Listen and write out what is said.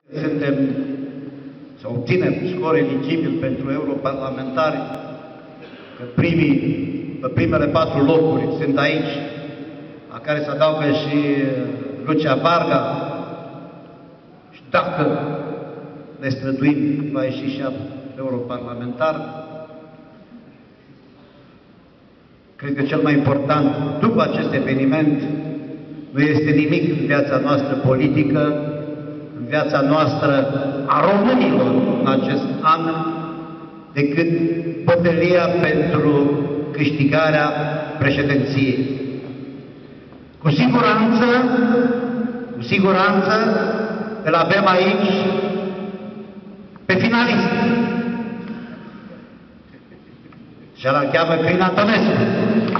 Suntem să obținem scor eligibil pentru europarlamentari, că pe primele 4 locuri sunt aici, la care se adaugă și Lucia Varga, și dacă ne străduim, va ieși și europarlamentar. Cred că cel mai important, după acest eveniment, nu este nimic în viața noastră politică, în viața noastră a românilor în acest an, decât bătălia pentru câștigarea președinției. Cu siguranță, îl avem aici pe finalist. Și ăla îl cheamă Crin Antonescu.